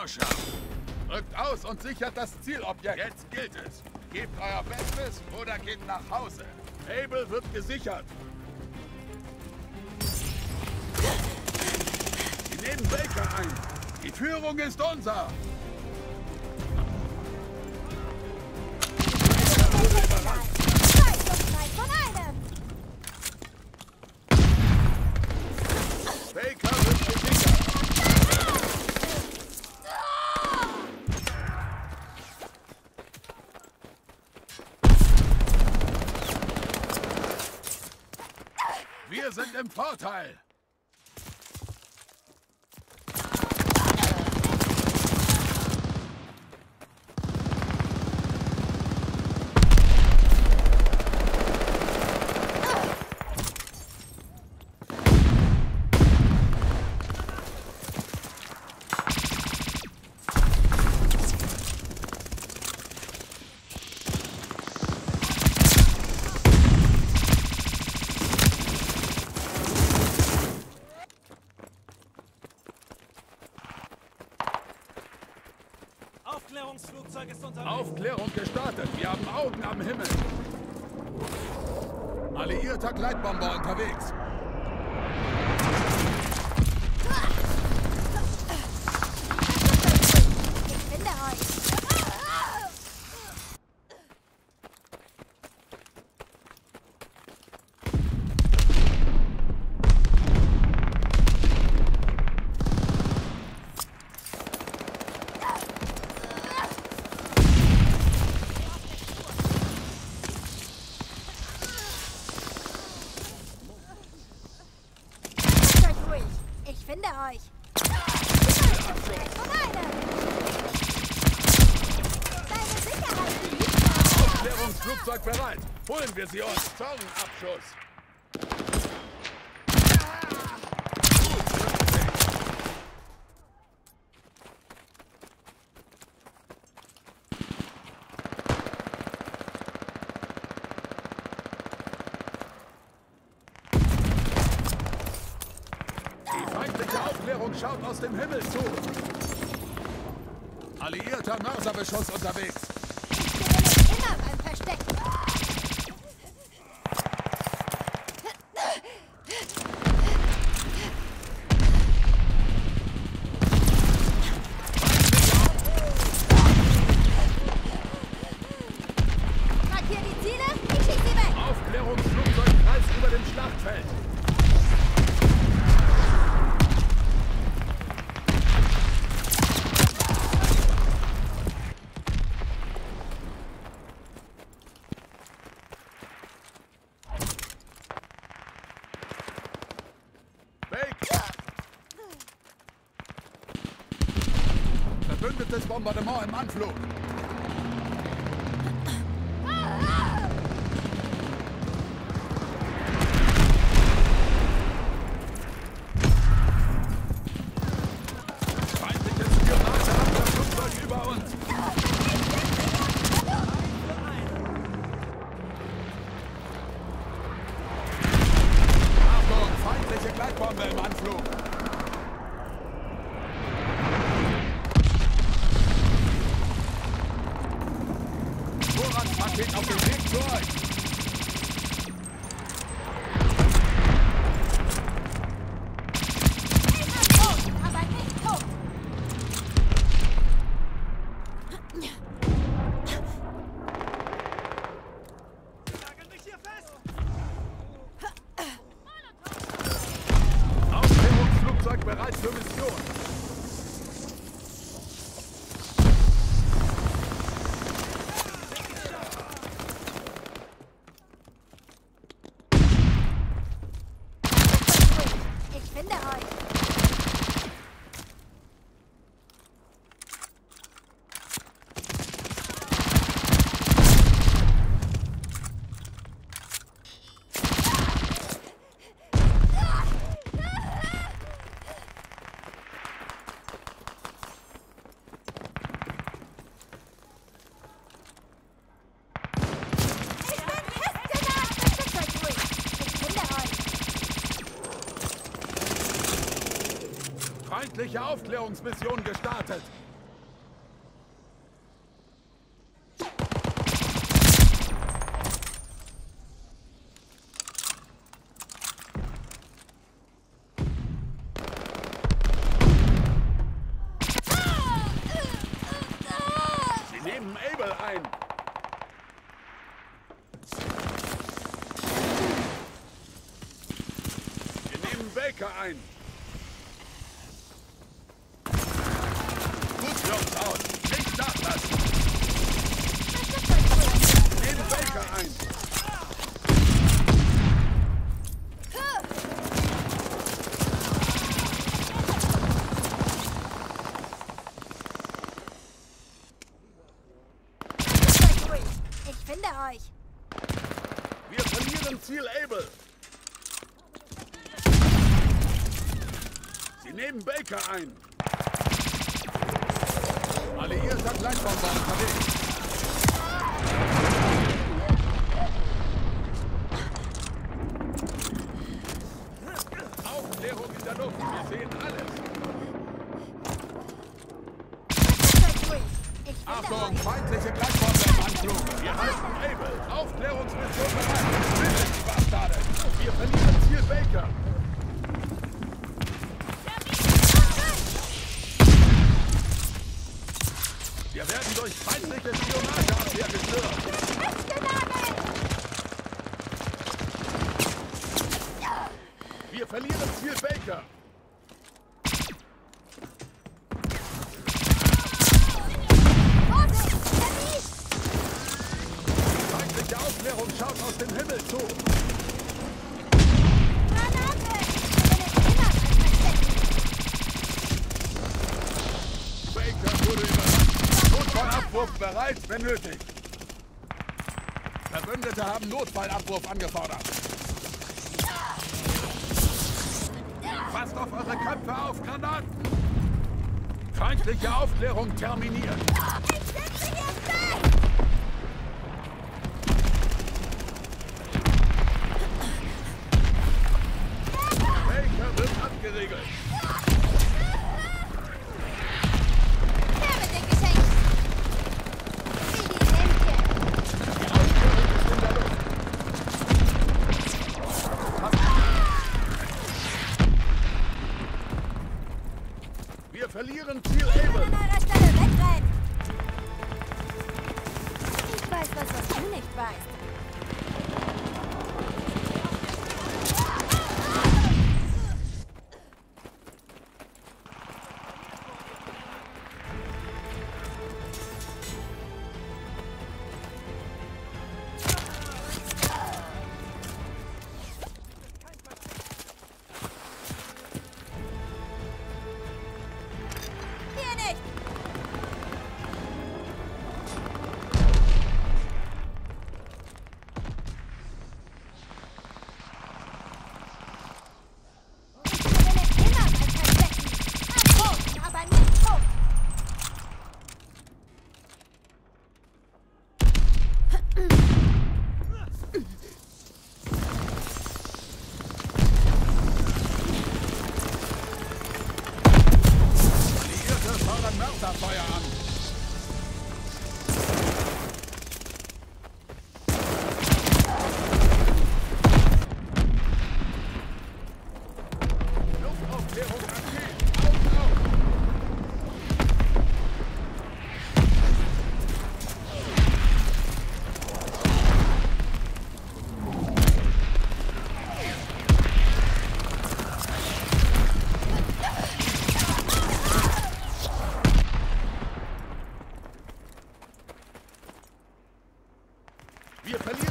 haarscharf. Rückt aus und sichert das Zielobjekt. Jetzt gilt es. Gebt euer Bestes oder geht nach Hause. Able wird gesichert. Sie nehmen Baker ein. Die Führung ist unser. Baker wird gesichert. Wir sind im Vorteil. Aufklärungsflugzeug ist unterwegs. Aufklärung gestartet. Wir haben Augen am Himmel. Alliierter Gleitbomber unterwegs. Ich finde euch. Ich finde euch. Von einem. Deine Sicherheit liegt. Aufklärungsflugzeug bereit. Holen wir sie uns. Zornabschuss. Die feindliche Aufklärung schaut aus dem Himmel zu. Alliierter Mörserbeschuss unterwegs. Ich bin immer beim Verstecken. Markier die Ziele, ich schieß sie weg. Aufklärungsflugzeug kreist über dem Schlachtfeld. Verbündetes Bombardement im Anflug. Feindliches Spionageabwehrflugzeug über uns. Achtung, feindliche Gleitbombe im Anflug. Vorratspaket auf dem Weg zu euch. Aber nicht tot. Nageln mich hier fest. Aufklärungsflugzeug bereit für Mission. Ich finde euch. Ich bin festgenagelt. Versteckt euch ruhig. Ich finde euch. Feindliche Aufklärungsmission gestartet. ein. Gut für uns aus. Nicht nachlassen. Nehmen Baker ein. Ich finde euch. Wir verlieren Ziel Able. Sie nehmen Baker ein. Alliierter Gleitbomber unterwegs. Aufklärung in der Luft. Wir sehen alles. Ich finde Achtung, euch. feindliche Gleitbomber im Anflug. Wir halten Able. Aufklärungsmission bereit. Bitte, die Bastarde. Wir verlieren Ziel Baker. Wir werden durch feindliche Spionageabwehr gestört. Wir verlieren Ziel Baker. Feindliche Aufklärung schaut aus dem Himmel zu. Baker wurde überrannt. Notfallabwurf bereit, wenn nötig. Verbündete haben Notfallabwurf angefordert. Passt auf eure Köpfe auf, Granaten! Feindliche Aufklärung terminiert. Baker wird abgeriegelt. Wir verlieren Ziel Able. Ich weiß was du nicht weißt. Alliierte fordern Mörserfeuer an. Luftaufklärung aktiv. Augen auf. Wir verlieren